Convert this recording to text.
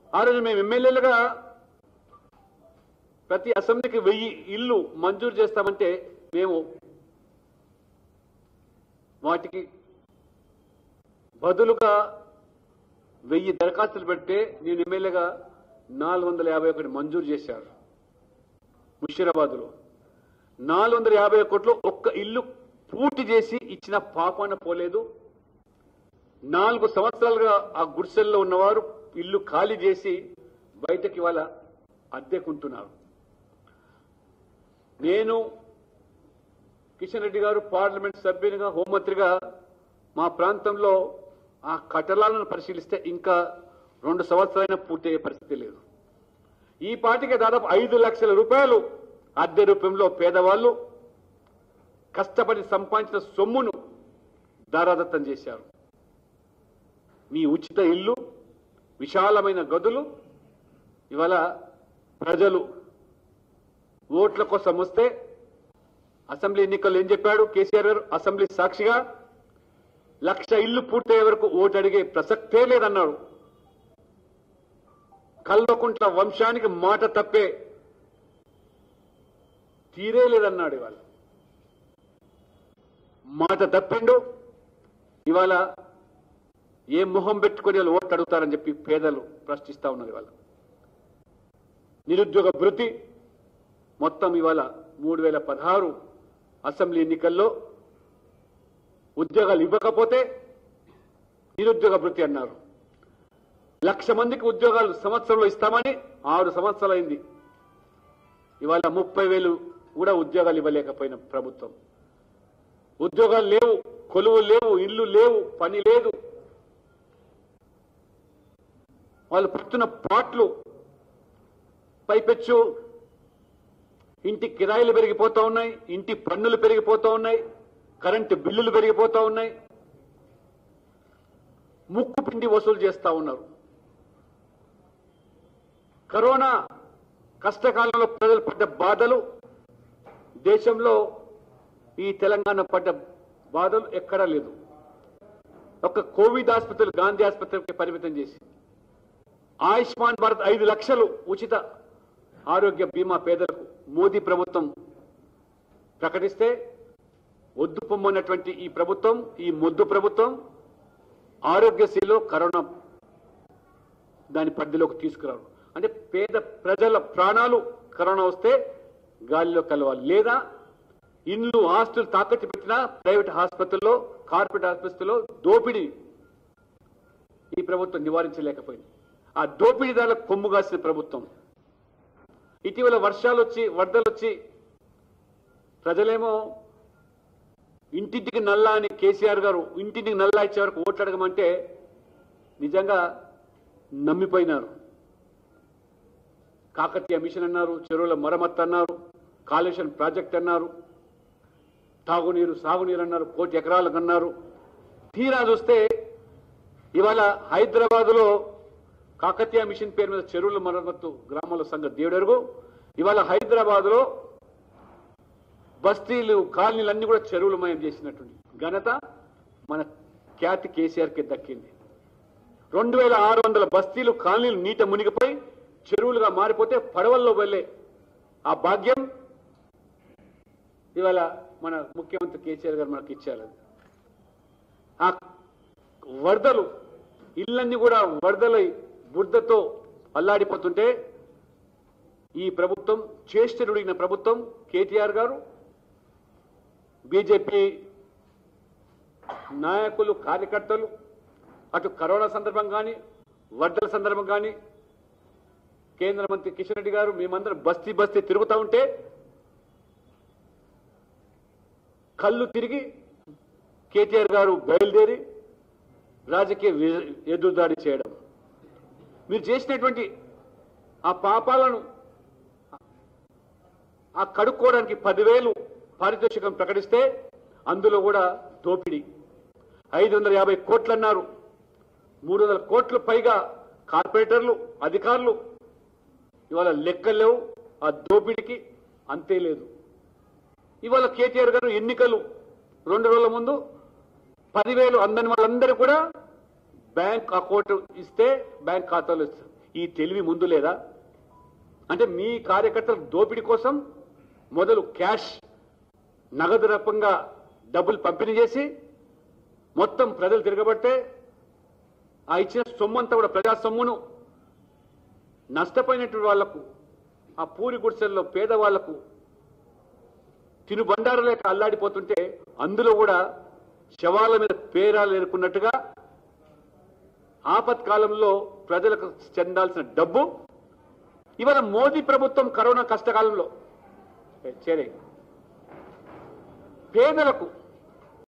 ఆ రోజు మేము ఎమ్మెల్యేలుగా ప్రతి అసెంబ్లీకి 1000 ఇల్లు మంజూరు చేస్తామంటే మేము వాటికి బదులుగా 1000 దరఖాస్తులు పెడితే నేను ఎమ్మెల్యేగా 451 మంజూరు చేశారు. ముషీరాబాద్లో 450 కోట్లు ఒక్క ఇల్లు పూర్తి చేసి ఇచ్చిన పాపాన పోలేదు. 4 సంవత్సరాలుగా ఆ గుడిసెల్లో ఉన్నవారు ఇల్లు ఖాళీ చేసి బయటకి వాళ్ళ అద్దెకుంటున్నారు. నేను కిషన్ రెడ్డి గారు పార్లమెంట్ సభ్యునిగా హోంమంత్రిగా మా ప్రాంతంలో ఆ కట్టడాలను పరిశీలిస్తే ఇంకా 2 సంవత్సరాలైనా పూర్తయ్యే పరిస్థితి లేదు. ఈ పాటికి దాదాపు 5 లక్షల రూపాయలు అద్దె రూపంలో పేదవాళ్ళు కష్టపడి సంపాదించిన సొమ్మును దారాదత్తం చేశారు. మీ ఉచిత ఇల్లు, విశాలమైన గదులు ఇవాళ ప్రజలు ఓట్ల కోసం వస్తే అసెంబ్లీ ఎన్నికల్లో ఏం చెప్పాడు కేసీఆర్ గారు? అసెంబ్లీ సాక్షిగా 1,00,000 ఇల్లు పూర్తయ్యే వరకు ఓటు అడిగే ప్రసక్తే లేదన్నాడు. కల్వకుంట్ల వంశానికి మాట తప్పే తీరే లేదన్నాడు. ఇవాళ మాట తప్పిండు. ఇవాళ ఏ మొహం పెట్టుకుని వాళ్ళు ఓట్లు అడుగుతారని చెప్పి పేదలు ప్రశ్నిస్తా ఉన్నారు. ఇవాళ నిరుద్యోగ భృతి మొత్తం ఇవాళ 3016 అసెంబ్లీ ఎన్నికల్లో ఉద్యోగాలు ఇవ్వకపోతే నిరుద్యోగ భృతి అన్నారు. 1,00,000 మందికి ఉద్యోగాలు సంవత్సరంలో ఇస్తామని 6 సంవత్సరాలు అయింది. ఇవాళ 30,000 కూడా ఉద్యోగాలు ఇవ్వలేకపోయిన ప్రభుత్వం. ఉద్యోగాలు లేవు, కొలువు లేవు, ఇల్లు లేవు, పని లేదు. వాళ్ళు పడుతున్న పాటలు పైపెచ్చు ఇంటి కిరాయిలు పెరిగిపోతా ఉన్నాయి, ఇంటి పన్నులు పెరిగిపోతా ఉన్నాయి, కరెంటు బిల్లులు పెరిగిపోతా ఉన్నాయి, ముక్కు పిండి వసూలు చేస్తా ఉన్నారు. కరోనా కష్టకాలంలో ప్రజలు పడ్డ బాధలు దేశంలో ఈ తెలంగాణ పడ్డ బాధలు ఎక్కడా లేదు. ఒక కోవిడ్ ఆసుపత్రులు గాంధీ ఆసుపత్రికి పరిమితం చేసి ఆయుష్మాన్ భారత్ 5 లక్షలు ఉచిత ఆరోగ్య బీమా పేదలకు మోదీ ప్రభుత్వం ప్రకటిస్తే వద్దు పొమ్మన్నటువంటి ఈ ప్రభుత్వం, ఈ మొద్దు ప్రభుత్వం ఆరోగ్యశ్రీలో కరోనా దాని పరిధిలోకి తీసుకురావడం అంటే పేద ప్రజల ప్రాణాలు కరోనా వస్తే గాలిలో కలవాలి. లేదా ఇండ్లు ఆస్తులు తాకట్టు పెట్టిన ప్రైవేట్ ఆసుపత్రుల్లో, కార్పొరేట్ ఆసుపత్రుల్లో దోపిడీ ఈ ప్రభుత్వం నివారించలేకపోయింది. ఆ దోపిడీదారులకు కొమ్ము కాసిన ప్రభుత్వం. ఇటీవల వర్షాలు వచ్చి వరదలు వచ్చి ప్రజలేమో ఇంటింటికి నల్లా అని కేసీఆర్ గారు ఇంటింటికి నల్లా ఇచ్చే వరకు ఓట్లు అడగమంటే నిజంగా నమ్మిపోయినారు. కాకతీయ మిషన్ అన్నారు, చెరువుల మరమ్మత్తు అన్నారు, కాళేశ్వరం ప్రాజెక్ట్ అన్నారు, తాగునీరు సాగునీరు అన్నారు, 1 కోటి ఎకరాలకు అన్నారు. తీరా చూస్తే ఇవాళ హైదరాబాద్లో కాకతీయ మిషన్ పేరు మీద చెరువుల మరమ్మత్తు గ్రామాల సంఘ దేవుడెరుగు. ఇవాళ హైదరాబాద్లో బస్తీలు కాలనీలు అన్ని కూడా చెరువులమయం చేసినటువంటి ఘనత మన ఖ్యాతి కేసీఆర్కి దక్కింది. 2600 బస్తీలు కాలనీలు నీట మునిగిపోయి చెరువులుగా మారిపోతే పడవల్లో వెళ్ళే ఆ భాగ్యం ఇవాళ మన ముఖ్యమంత్రి కేసీఆర్ గారు మనకు ఇచ్చారు. ఆ వరదలు ఇళ్ళన్నీ కూడా వరదలై బురదతో అల్లాడిపోతుంటే ఈ ప్రభుత్వం చేష్టనుడిగిన ప్రభుత్వం కేటీఆర్ గారు, బీజేపీ నాయకులు, కార్యకర్తలు అటు కరోనా సందర్భం కానీ వరదల సందర్భం కానీ కేంద్ర మంత్రి కిషన్ రెడ్డి గారు మేమందరం బస్తీ బస్తీ తిరుగుతూ ఉంటే కళ్ళు తిరిగి కేటీఆర్ గారు బయలుదేరి రాజకీయ ఎదురుదాడి చేయడం. మీరు చేసినటువంటి ఆ పాపాలను ఆ కడుక్కోవడానికి 10,000 పారితోషికం ప్రకటిస్తే అందులో కూడా దోపిడీ 550 కోట్లు అన్నారు. 300 కోట్లు పైగా కార్పొరేటర్లు, అధికారులు ఇవాళ లెక్కలేవు. ఆ దోపిడీకి అంతే లేదు. ఇవాళ కేటీఆర్ గారు ఎన్నికలు 2 రోజుల ముందు 10,000 అందని వాళ్ళందరూ కూడా బ్యాంక్ అకౌంట్ ఇస్తే బ్యాంక్ ఖాతాలో ఇస్తారు. ఈ తెలివి ముందు లేదా? అంటే మీ కార్యకర్తల దోపిడీ కోసం మొదలు క్యాష్ నగదు రూపంగా డబ్బులు పంపిణీ చేసి మొత్తం ప్రజలు తిరగబట్టే ఆ ఇచ్చిన సొమ్మంతా కూడా ప్రజా సొమ్మును నష్టపోయినటువంటి వాళ్లకు, ఆ పూరి గుడిసెల్లో పేదవాళ్లకు తినుబండారు లేక అల్లాడిపోతుంటే అందులో కూడా శవాల మీద పేరాలు ఏరుకున్నట్టుగా ఆపత్కాలంలో ప్రజలకు చెందాల్సిన డబ్బు ఇవాళ మోదీ ప్రభుత్వం కరోనా కష్టకాలంలో చేరే పేదలకు